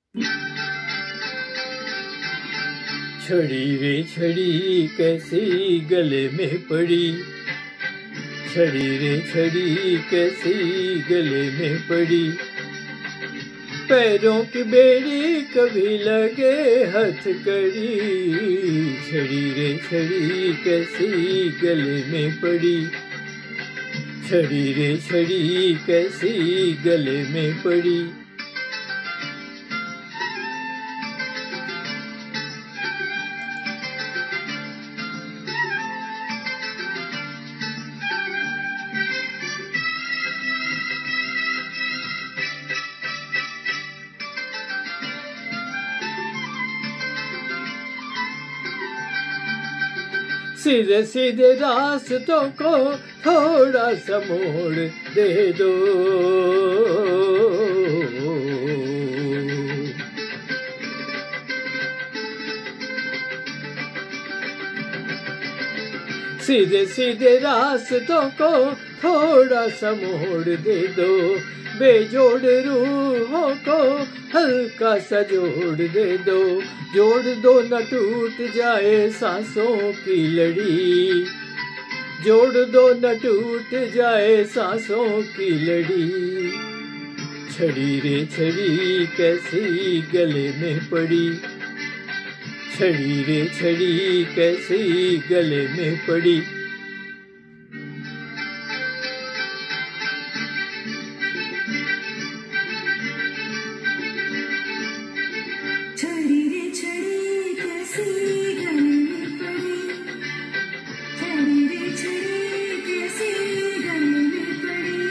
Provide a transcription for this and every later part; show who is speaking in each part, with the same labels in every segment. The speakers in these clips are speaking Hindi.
Speaker 1: छड़ी रे छड़ी कैसी गले में पड़ी, छड़ी रे छड़ी कैसी गले में पड़ी। पैरों की बेड़ी कभी लगे हथकड़ी, छड़ी रे छड़ी कैसी गले में पड़ी, छड़ी रे छड़ी कैसी गले में पड़ी। सीधे सीधे रास्तों को थोड़ा सा मोड़ दे दो, सीधे सीधे रास्तों को थोड़ा सा मोड़ दे दो। बेजोड़ रूहों को हल्का सा जोड़ दे दो, जोड़ दो न टूट जाए सांसों की लड़ी, जोड़ दो न टूट जाए सांसों की लड़ी। छड़ी रे छड़ी कैसी गले में पड़ी, छड़ी रे छड़ी कैसी गले में पड़ी।
Speaker 2: छड़ी रे छड़ी कैसी गले में पड़ी, छड़ी रे छड़ी कैसी गले में पड़ी।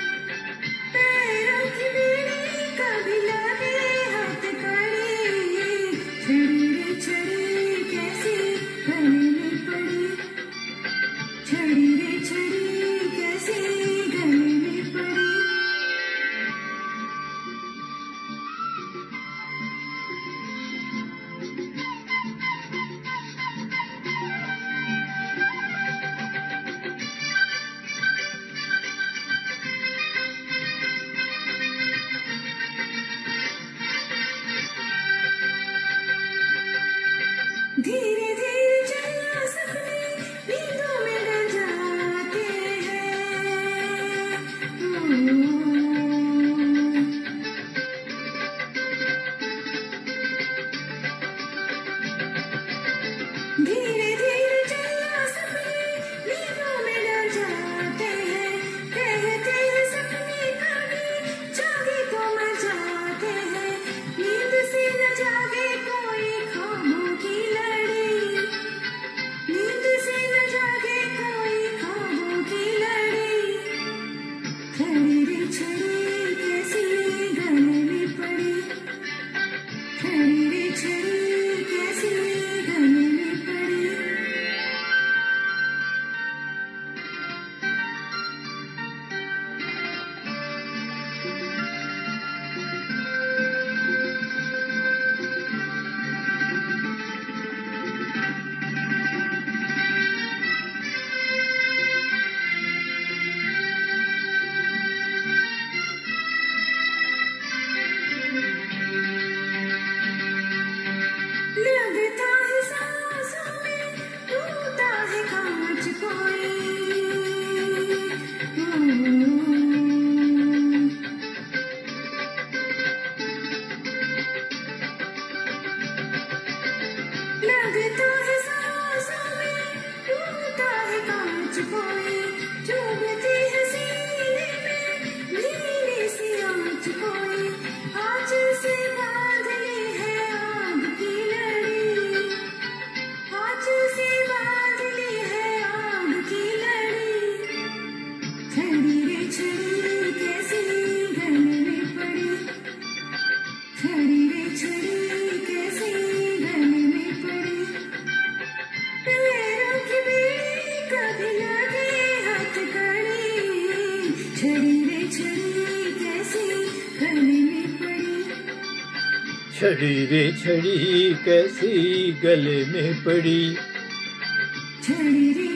Speaker 2: पैरों की बेड़ी कभी लगे हथकड़ी, छड़ी रे छड़ी कैसी गले में पड़ी, छड़ी रे छड़ी कैसी गले में पड़ी। धीरे धीरे चलना सपने नींदों में डर जाते हैं, धीरे धीरे चलना सपने नींदों में डर जाते हैं। कहते हैं सपने कभी जागे तो मर जाते हैं, नींद से न जागे कोई ख्वाबों की लड़ी, नींद से न जागे कोई ख्वाबों की लड़ी। छड़ी रे छड़ी कैसी गले में पड़ी, छड़ी रे छड़ी कैसी गले में पड़ी। लगता है सांसों में टूटा है कांच कोई, लगता है सांसों में टूटा है कांच कोई। चुभती है सीने में धीरे सी आँच कोई, आज से बांध ली है आग की लड़ी, आज से बांध ली है आग की लड़ी। छड़ी रे छड़ी कैसी गले में पड़ी, छड़ी रे छड़ी कैसी गले में पड़ी। पैरों की बेड़ी कभी लगे हथकड़ी, छड़ी रे छड़ी कैसी गले में पड़ी,
Speaker 1: छड़ी रे छड़ी कैसी गले में पड़ी।
Speaker 2: छड़ी रे